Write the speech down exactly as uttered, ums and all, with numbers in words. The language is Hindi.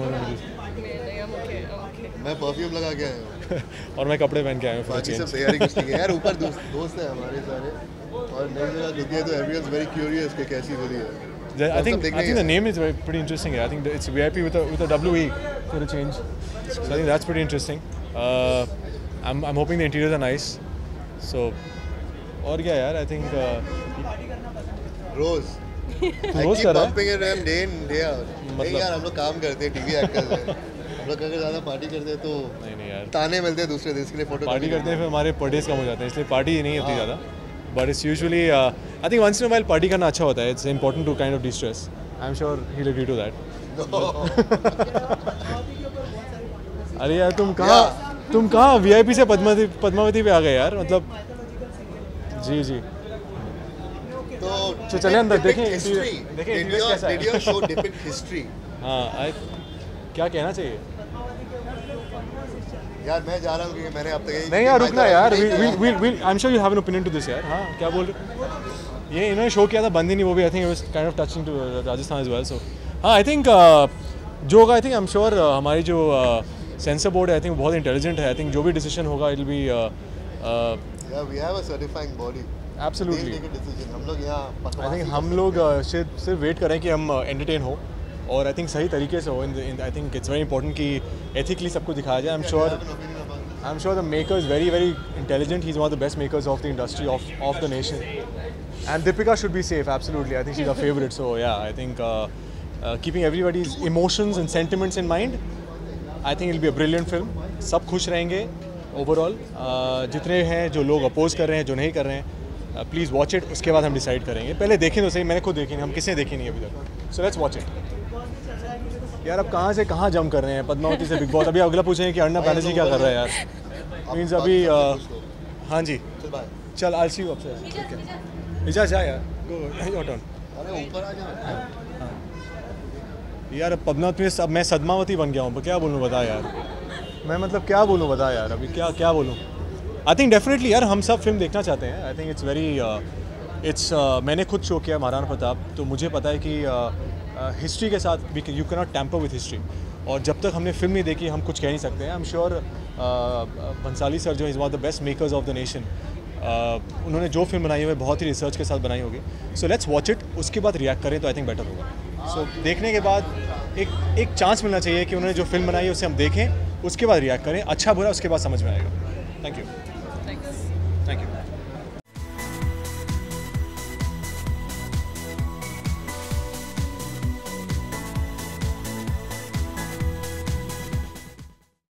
में मुझे। मैं परफ्यूम लगा के आया हूँ और मैं कपड़े पहन के आया हूँ। बाकी सब तैयारी कुछ नहीं है यार, ऊपर दोस्त दोस्त हैं हमारे सारे और नई जगह रुके तो एवरीवन वेरी क्यूरियस कि कैसी होती है। I think I think the name is very, pretty interesting. I think it's V I P with a with a W E for a change. So I think that's pretty interesting. Uh, I'm I'm hoping the interiors are nice. So और क्या यार, I think uh, रोज रोज कर रहा है डे इन डे आउट। मतलब यार हम लोग काम करते हैं, टीवी एक्टर्स हैं, हम लोग अगर ज़्यादा पार्टी करते हैं तो नहीं नहीं यार ताने मिलते हैं दूसरे देश के लिए। फोटो पार्टी करते हैं फिर हमारे पर डेज कम हो जाते हैं, इसलिए पार्टी नहीं होती ज़्यादा। But it's usually I think once in a while party करना अच्छा होता है। It's important to kind of distress. I am sure he will agree to that. अरे यार तुम कहाँ तुम कहाँ वीआईपी से पद्मावती पद्मावती पे आ गए यार, मतलब जी जी। तो तो चले अंदर देखें हिस्ट्री देखें इंडिया कैसा है। India show depict history. हाँ आई क्या कहना चाहिए यार, मैं जा रहा हूँ क्योंकि मैंने अब तक नहीं यार रुकना यार, we we we I am sure you have an opinion to this यार। हाँ क्या बोल रहे, ये इन्होंने शो किया था बंद ही नहीं, वो भी I think it was kind of touching to Rajasthan as well. So हाँ आई थिंक जो होगा I think I am sure हमारी जो सेंसर बोर्ड है आई थिंक बहुत इंटेलिजेंट है। आई थिंक जो भी डिसीजन होगा it will be we have a certifying body. Absolutely हम लोग यहाँ आई थिंक हम लोग सिर्फ सिर्फ वेट करें कि हम एंटरटेन हो और आई थिंक सही तरीके से हो। I think it's very important कि एथिकली सबको दिखाया जाए। I am sure I am sure the maker is very very intelligent. He is one of the best makers of the industry of of the nation and Deepika should be safe absolutely. I think she is a favourite. So yeah I think keeping everybody's emotions and sentiments in mind, I think it will be a brilliant film. सब खुश रहेंगे ओवरऑल। uh, जितने हैं जो लोग अपोज कर रहे हैं जो नहीं कर रहे हैं, प्लीज़ वॉच इट, उसके बाद हम डिसाइड करेंगे। पहले देखें तो सही, मैंने खुद देखी नहीं, हम किसी ने देखी नहीं अभी तक। So let's watch it. यार अब कहाँ से कहाँ जम कर रहे हैं पद्मावती से बिग बॉस। अभी अगला पूछेंगे कि अर्णव बैनर्जी क्या कर रहा है यार। मीन्स अभी हाँ जी चल आई सी यू अपसे। ठीक है इजा जा यार, गो योर टर्न। अरे ऊपर आ जा यार पद्मावती में सब मैं सदमावती बन गया हूँ, क्या बोलूँ बता यार। मैं मतलब क्या बोलूँ बता यार, अभी क्या क्या बोलूँ। आई थिंक डेफिनेटली यार हम सब फिल्म देखना चाहते हैं। I think it's very it's मैंने खुद शो किया महाराणा प्रताप, तो मुझे पता है कि हिस्ट्री uh, uh, के साथ you can not tamper with history. और जब तक हमने फिल्म नहीं देखी हम कुछ कह नहीं सकते हैं। I am sure Bhansali sir जो is one of the best makers of the nation, उन्होंने जो फिल्म बनाई है बहुत ही रिसर्च के साथ बनाई होगी। सो लेट्स वॉच इट, उसके बाद रिएक्ट करें तो आई थिंक बेटर होगा। सो so, देखने के बाद एक एक चांस मिलना चाहिए कि उन्होंने जो फिल्म बनाई है उसे हम देखें, उसके बाद रिएक्ट करें, अच्छा बुरा उसके बाद समझ में आएगा। Thank you thank you.